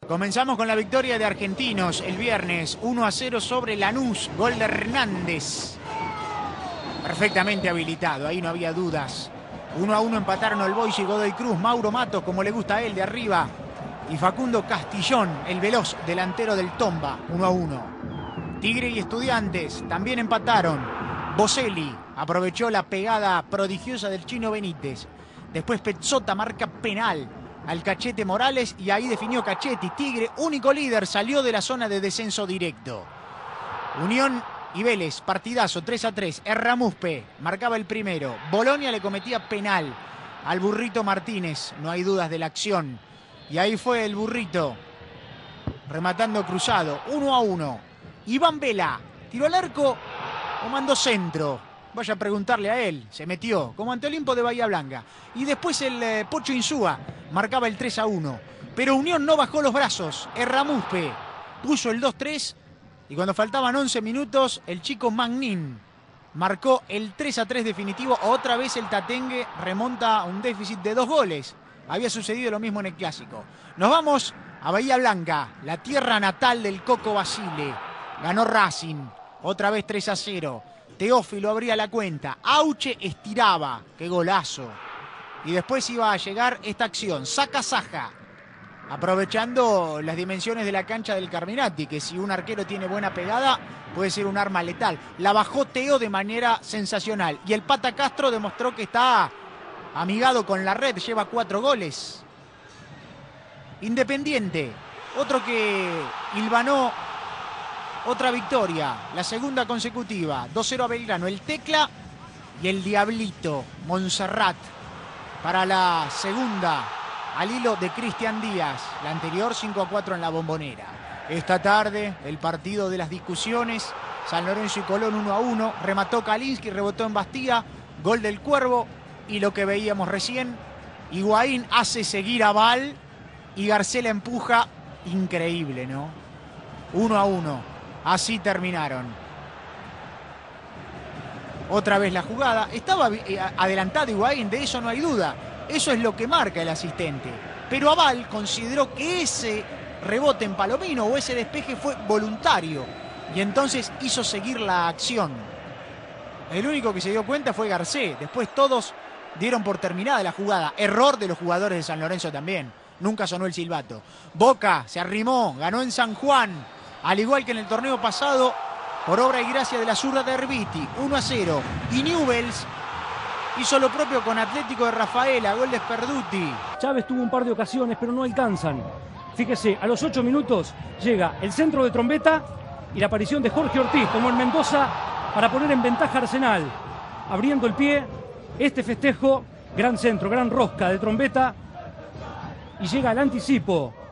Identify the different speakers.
Speaker 1: Comenzamos con la victoria de Argentinos el viernes, 1-0 sobre Lanús, gol de Hernández. Perfectamente habilitado, ahí no había dudas. 1-1 empataron el Boys y Godoy Cruz, Mauro Matos, como le gusta a él, de arriba. Y Facundo Castillón, el veloz delantero del Tomba, 1-1. Tigre y Estudiantes también empataron. Boselli aprovechó la pegada prodigiosa del Chino Benítez. Después Pezzota marca penal al Cachete Morales y ahí definió Cachetti. Tigre, único líder, salió de la zona de descenso directo. Unión y Vélez, partidazo, 3-3. Erramuspe marcaba el primero. Bolonia le cometía penal al Burrito Martínez. No hay dudas de la acción. Y ahí fue el Burrito rematando cruzado. 1-1. Iván Vela tiró al arco o mandó centro. Vaya a preguntarle a él. Se metió como ante Olimpo de Bahía Blanca. Y después el Pocho Insúa marcaba el 3-1. Pero Unión no bajó los brazos. Erramuspe puso el 2-3. Y cuando faltaban 11 minutos, el chico Magnin marcó el 3-3 definitivo. Otra vez el Tatengue remonta a un déficit de 2 goles. Había sucedido lo mismo en el Clásico. Nos vamos a Bahía Blanca, la tierra natal del Coco Basile. Ganó Racing, otra vez 3-0. Teófilo abría la cuenta. Auche estiraba. ¡Qué golazo! Y después iba a llegar esta acción. Saca Saja. Aprovechando las dimensiones de la cancha del Carminati, que si un arquero tiene buena pegada, puede ser un arma letal. La bajó Teo de manera sensacional. Y el Pata Castro demostró que está amigado con la red. Lleva 4 goles. Independiente. Otro que hilvanó otra victoria. La segunda consecutiva. 2-0 a Belgrano. El Tecla y el Diablito Montserrat para la segunda al hilo de Cristian Díaz. La anterior 5-4 en la Bombonera. Esta tarde el partido de las discusiones. San Lorenzo y Colón 1-1. Remató Kalinski, rebotó en Bastía. Gol del Cuervo. Y lo que veíamos recién, Higuaín hace seguir a Val y Garcés empuja. Increíble, ¿no? 1-1. Así terminaron. Otra vez la jugada. Estaba adelantado Higuaín, de eso no hay duda. Eso es lo que marca el asistente. Pero Aval consideró que ese rebote en Palomino o ese despeje fue voluntario. Y entonces hizo seguir la acción. El único que se dio cuenta fue Garcés. Después todos dieron por terminada la jugada. Error de los jugadores de San Lorenzo también. Nunca sonó el silbato. Boca se arrimó, ganó en San Juan. Al igual que en el torneo pasado, por obra y gracia de la zurda de Herbiti. 1-0. Y Newell's hizo lo propio con Atlético de Rafaela, gol de Sperduti.
Speaker 2: Chávez tuvo un par de ocasiones, pero no alcanzan. Fíjese, a los 8 minutos llega el centro de Trombetta y la aparición de Jorge Ortiz, como en Mendoza, para poner en ventaja a Arsenal. Abriendo el pie, este festejo, gran centro, gran rosca de Trombetta. Y llega al anticipo